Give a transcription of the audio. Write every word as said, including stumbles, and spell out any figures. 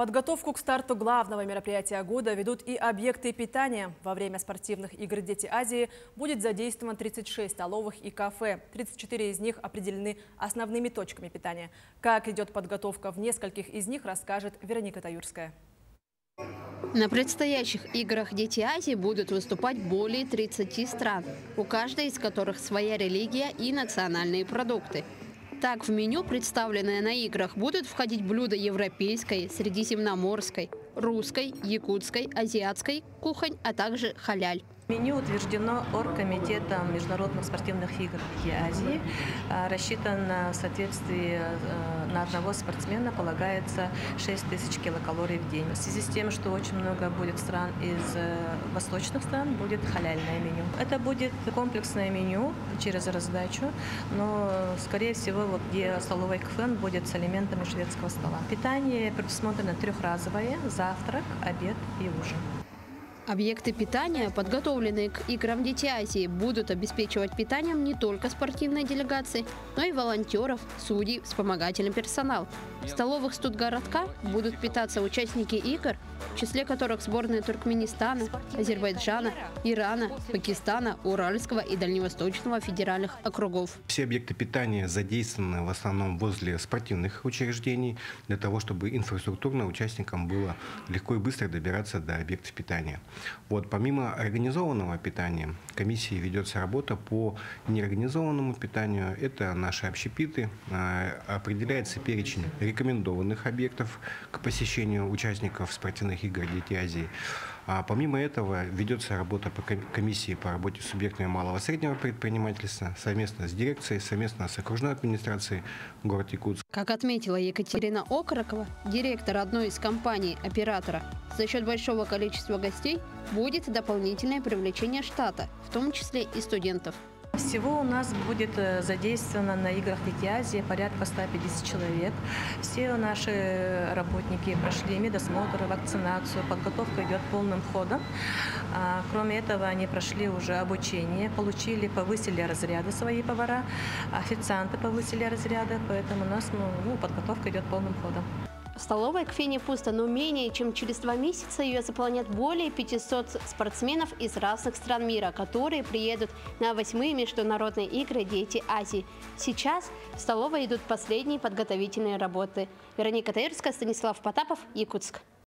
Подготовку к старту главного мероприятия года ведут и объекты питания. Во время спортивных игр «Дети Азии» будет задействовано тридцать шесть столовых и кафе. тридцать четыре из них определены основными точками питания. Как идет подготовка в нескольких из них, расскажет Вероника Таюрская. На предстоящих играх «Дети Азии» будут выступать более тридцати стран, у каждой из которых своя религия и национальные продукты. Так, в меню, представленное на играх, будут входить блюда европейской, средиземноморской, русской, якутской, азиатской кухонь, а также халяль. Меню утверждено Оргкомитетом международных спортивных игр «Дети Азии». Рассчитано в соответствии на одного спортсмена полагается шесть тысяч килокалорий в день. В связи с тем, что очень много будет стран из восточных стран, будет халяльное меню. Это будет комплексное меню через раздачу, но, скорее всего, вот где столовый кафе будет с элементами шведского стола. Питание предусмотрено трехразовое: завтрак, обед и ужин. Объекты питания, подготовленные к играм «Дети Азии», будут обеспечивать питанием не только спортивной делегации, но и волонтеров, судей, вспомогательный персонал. В столовых студгородка будут питаться участники игр, в числе которых сборные Туркменистана, Азербайджана, Ирана, Пакистана, Уральского и Дальневосточного федеральных округов. Все объекты питания задействованы в основном возле спортивных учреждений, для того, чтобы инфраструктурно участникам было легко и быстро добираться до объектов питания. Вот, помимо организованного питания, комиссией ведется работа по неорганизованному питанию. Это наши общепиты. Определяется перечень рекомендованных объектов к посещению участников спортивных игр «Дети Азии». А помимо этого ведется работа по комиссии по работе с субъектами малого и среднего предпринимательства совместно с дирекцией, совместно с окружной администрацией города Якутск. Как отметила Екатерина Окорокова, директор одной из компаний-оператора, за счет большого количества гостей будет дополнительное привлечение штата, в том числе и студентов. Всего у нас будет задействовано на играх «Дети Азии» порядка ста пятидесяти человек. Все наши работники прошли медосмотр, вакцинацию, подготовка идет полным ходом. Кроме этого, они прошли уже обучение, получили, повысили разряды свои повара, официанты повысили разряды, поэтому у нас ну, подготовка идет полным ходом. В столовой кафе не пусто, но менее чем через два месяца ее заполнят более пятисот спортсменов из разных стран мира, которые приедут на восьмые международные игры «Дети Азии». Сейчас в столовой идут последние подготовительные работы. Вероника Таюрская, Станислав Потапов, Якутск.